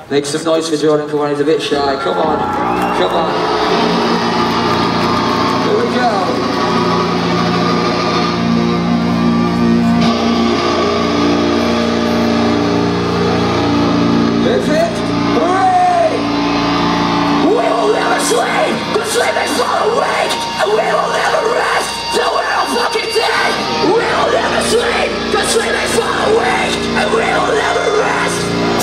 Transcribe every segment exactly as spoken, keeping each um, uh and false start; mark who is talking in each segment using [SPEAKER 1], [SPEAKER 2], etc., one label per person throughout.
[SPEAKER 1] Make some noise for Jordan, come on, he's a bit shy. Come on, come on. Here we go. Hip hip, hooray! We will never sleep, the sleep is far awake, and we will never rest till we're all fucking dead. We will never sleep, the sleep is far awake, and we will never rest.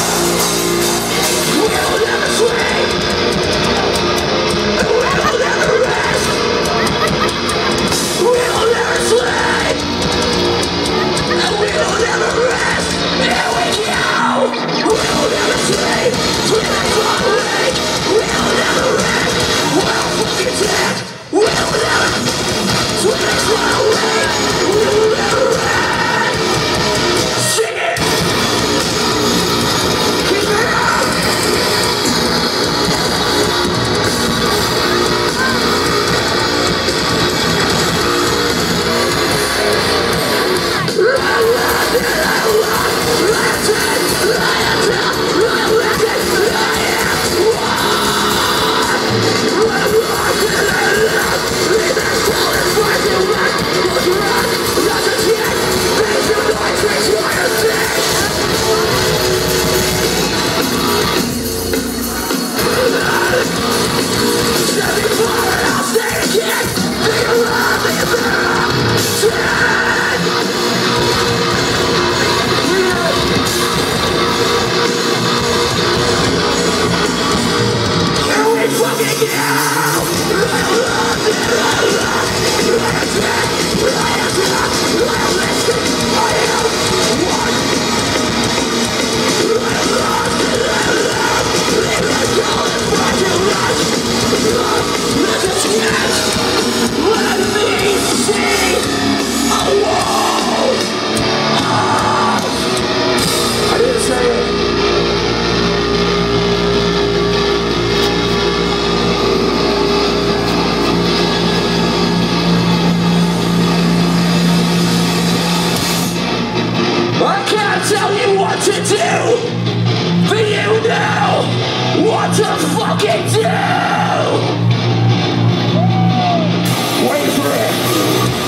[SPEAKER 1] We will never sleep, and we will never rest. We will never sleep, and we will never rest. Here we go. We will never sleep, sleep is far awake. We will never rest. We're all fucking dead. We will never sleep is far awake. We will never rest. Sing it. Keep it up.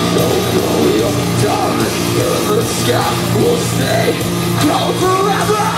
[SPEAKER 1] We'll stay cold forever.